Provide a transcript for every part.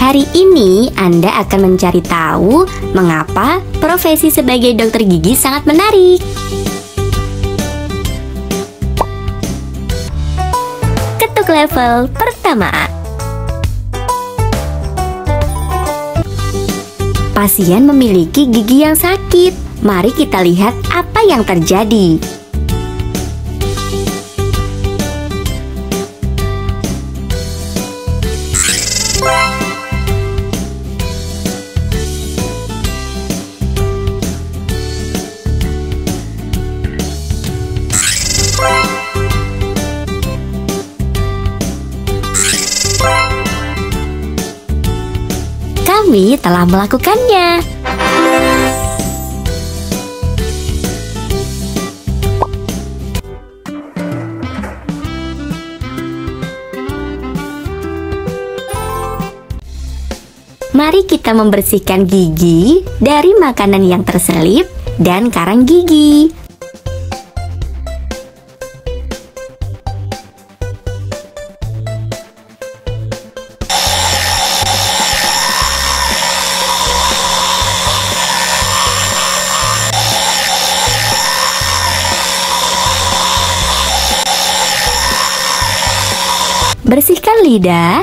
Hari ini Anda akan mencari tahu mengapa profesi sebagai dokter gigi sangat menarik. Ketuk level pertama. Pasien memiliki gigi yang sakit. Mari kita lihat apa yang terjadi. Kami telah melakukannya. Mari kita membersihkan gigi dari makanan yang terselip dan karang gigi. Bersihkan lidah.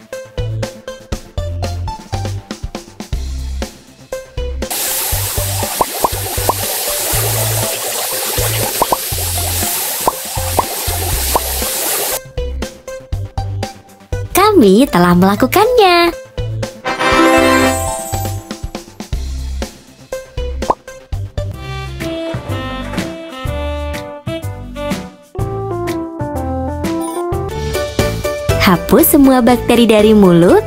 Kami telah melakukannya. Hapus semua bakteri dari mulut.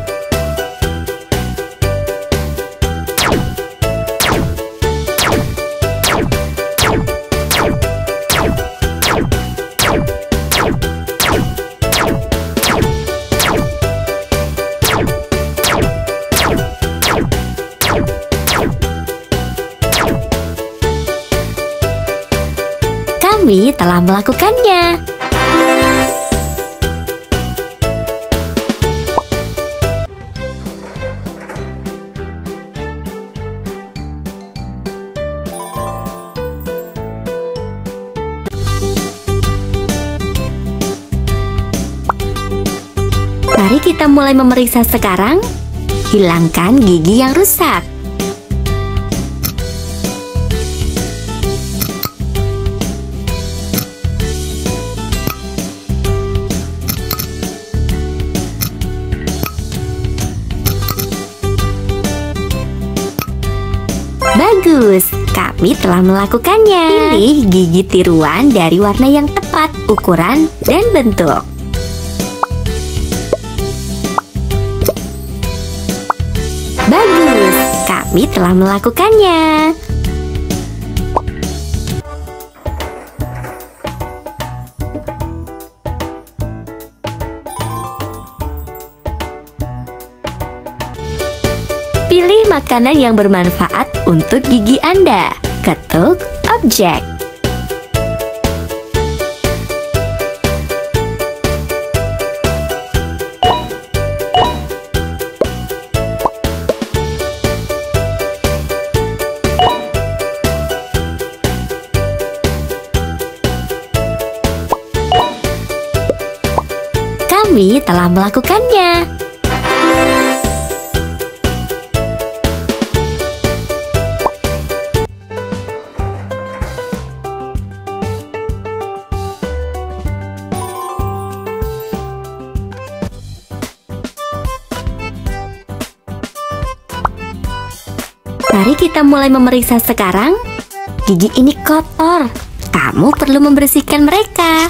Kami telah melakukannya. Mari kita mulai memeriksa sekarang. Hilangkan gigi yang rusak. Bagus, kami telah melakukannya. Pilih gigi tiruan dari warna yang tepat, ukuran, dan bentuk. Bagus, kami telah melakukannya. Pilih makanan yang bermanfaat untuk gigi Anda. Ketuk objek. Kami telah melakukannya. Mari kita mulai memeriksa sekarang. Gigi ini kotor. Kamu perlu membersihkan mereka.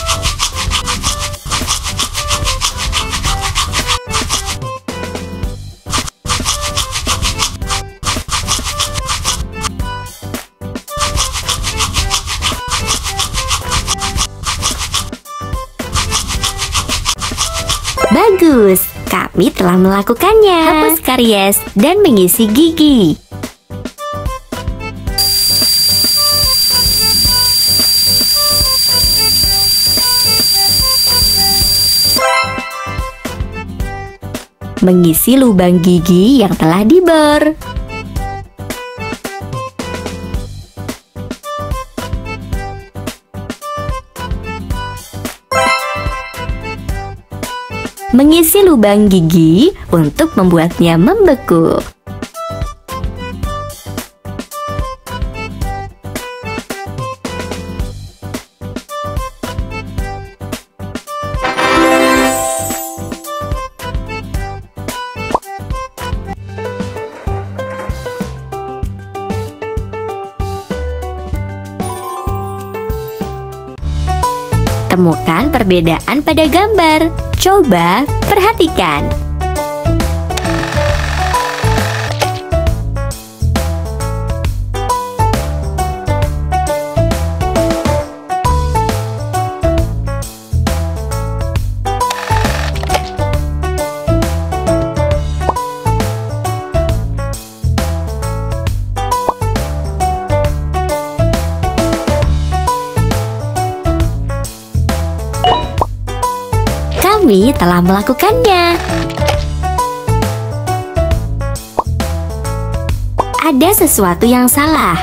Bagus, kami telah melakukannya. Hapus karies dan mengisi gigi. mengisi lubang gigi yang telah dibor. Mengisi lubang gigi untuk membuatnya membeku. Temukan perbedaan pada gambar. Coba perhatikan. Kami telah melakukannya. Ada sesuatu yang salah.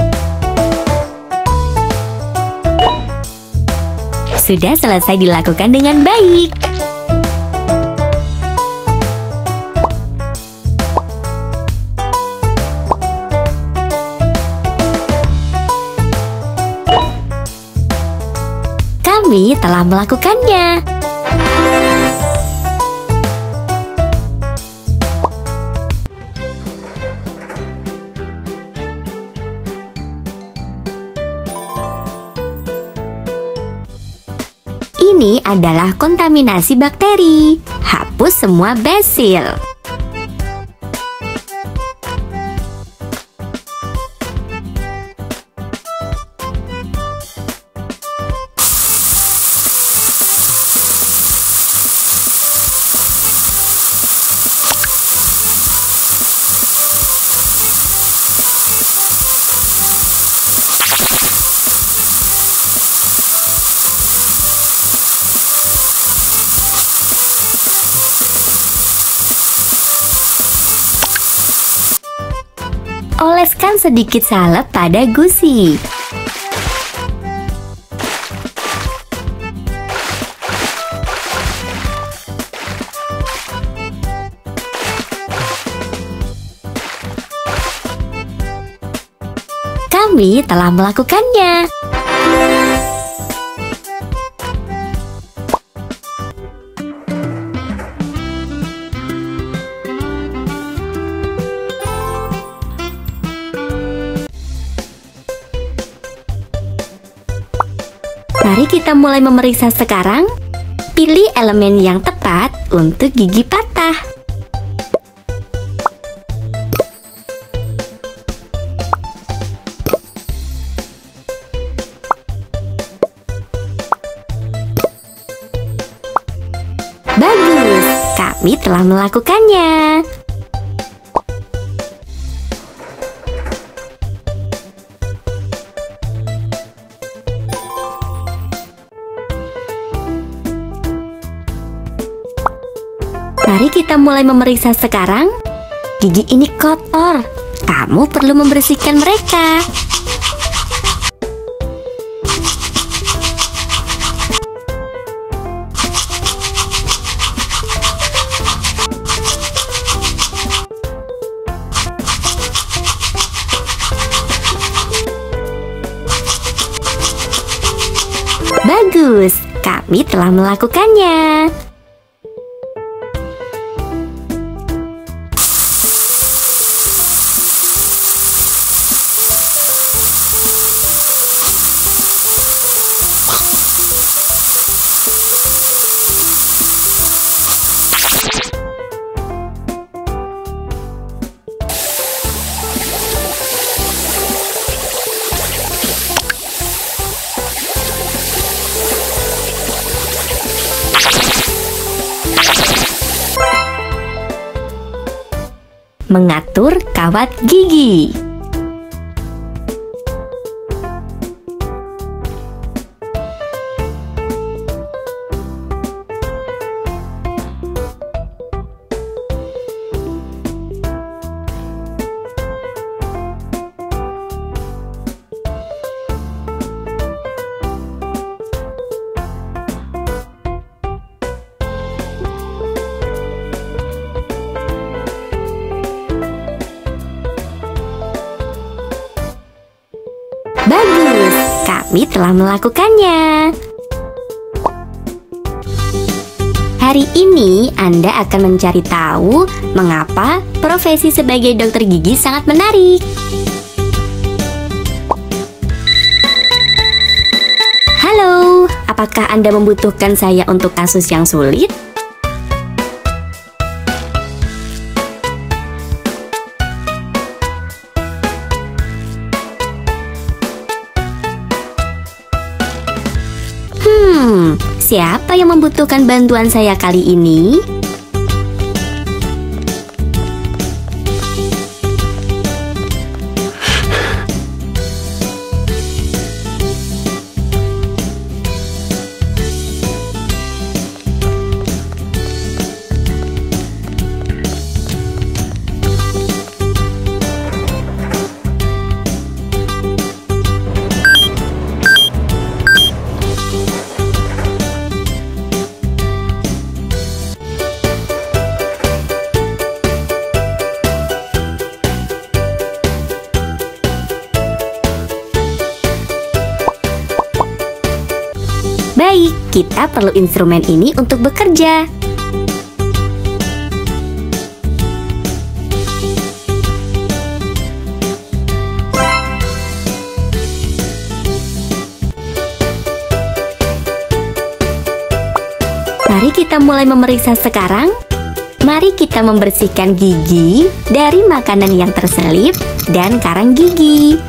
Sudah selesai dilakukan dengan baik. Kami telah melakukannya. Ini adalah kontaminasi bakteri. Hapus semua basil. Oleskan sedikit salep pada gusi. Kami telah melakukannya. Mari kita mulai memeriksa sekarang. Pilih elemen yang tepat untuk gigi patah. Bagus, kami telah melakukannya. Mari kita mulai memeriksa sekarang. Gigi ini kotor. Kamu perlu membersihkan mereka. Bagus, kami telah melakukannya. Mengatur kawat gigi. kami telah melakukannya. Hari ini Anda akan mencari tahu mengapa profesi sebagai dokter gigi sangat menarik. Halo, apakah Anda membutuhkan saya untuk kasus yang sulit? Siapa yang membutuhkan bantuan saya kali ini? Baik, kita perlu instrumen ini untuk bekerja. Mari kita mulai memeriksa sekarang. Mari kita membersihkan gigi dari makanan yang terselip dan karang gigi.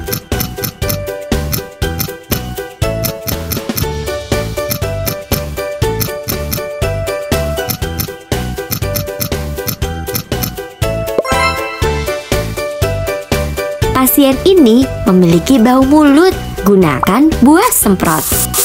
Pasien ini memiliki bau mulut. Gunakan buah semprot.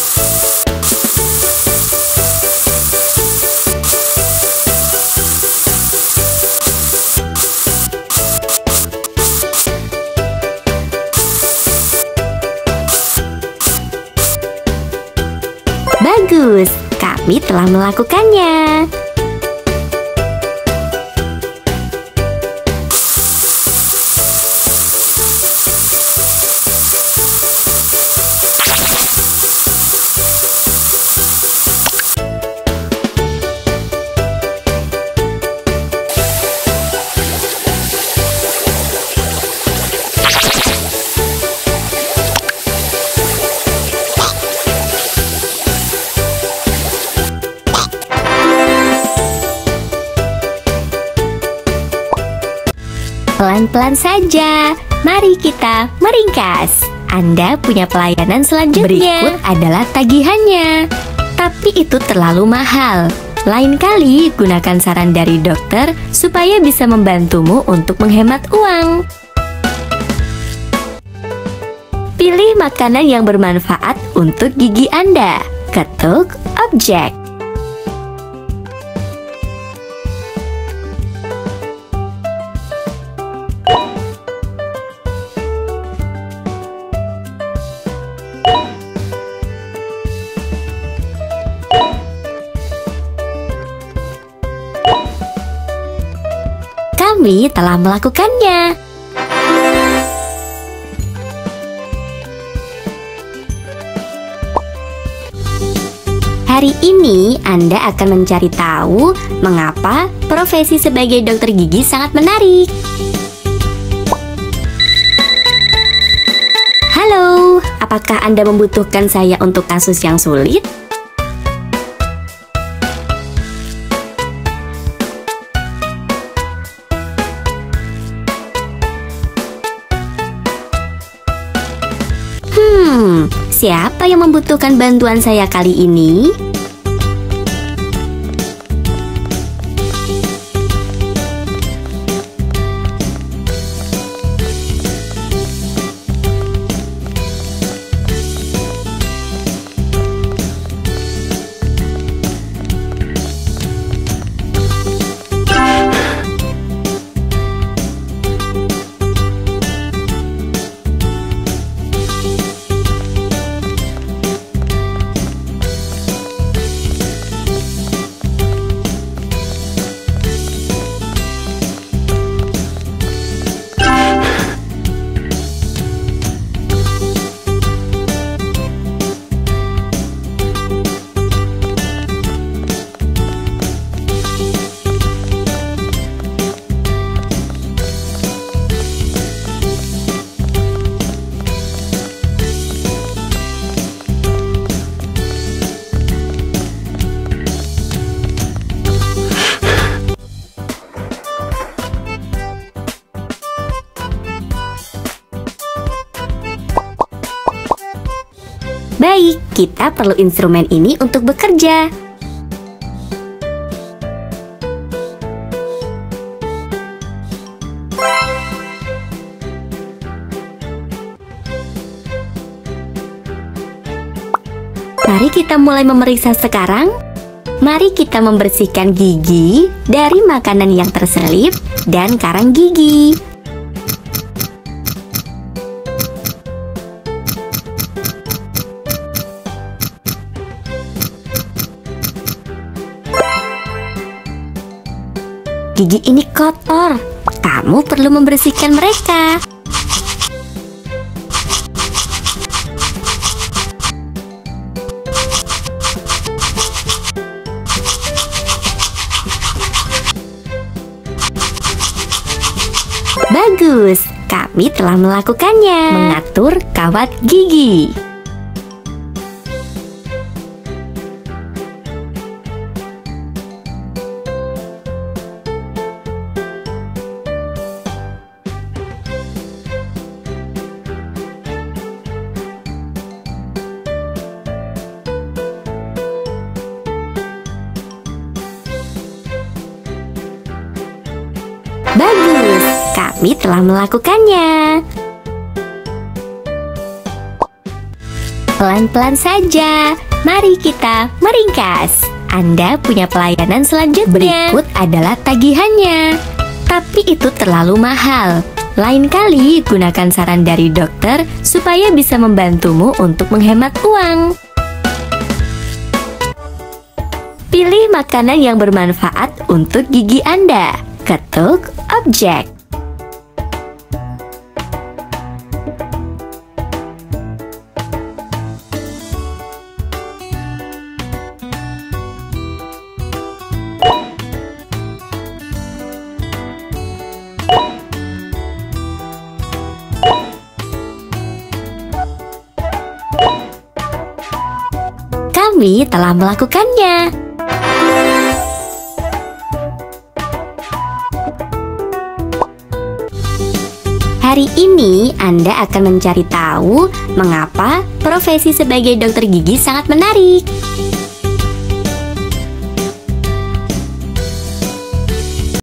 Bagus, kami telah melakukannya. Pelan-pelan saja, mari kita meringkas. Anda punya pelayanan selanjutnya. Berikut adalah tagihannya. Tapi itu terlalu mahal. Lain kali gunakan saran dari dokter supaya bisa membantumu untuk menghemat uang. Pilih makanan yang bermanfaat untuk gigi Anda. Ketuk objek. Kami telah melakukannya. Hari ini Anda akan mencari tahu mengapa profesi sebagai dokter gigi sangat menarik. Halo, apakah Anda membutuhkan saya untuk kasus yang sulit? Siapa yang membutuhkan bantuan saya kali ini? kita perlu instrumen ini untuk bekerja. Mari kita mulai memeriksa sekarang. Mari kita membersihkan gigi dari makanan yang terselip dan karang gigi. Gigi ini kotor. Kamu perlu membersihkan mereka. Bagus, kami telah melakukannya. Mengatur kawat gigi. Bagus, kami telah melakukannya. Pelan-pelan saja, mari kita meringkas. Anda punya pelayanan selanjutnya. Berikut adalah tagihannya. Tapi itu terlalu mahal. Lain kali gunakan saran dari dokter supaya bisa membantumu untuk menghemat uang. Pilih makanan yang bermanfaat untuk gigi Anda. Ketuk objek. Kami telah melakukannya. Hari ini Anda akan mencari tahu mengapa profesi sebagai dokter gigi sangat menarik.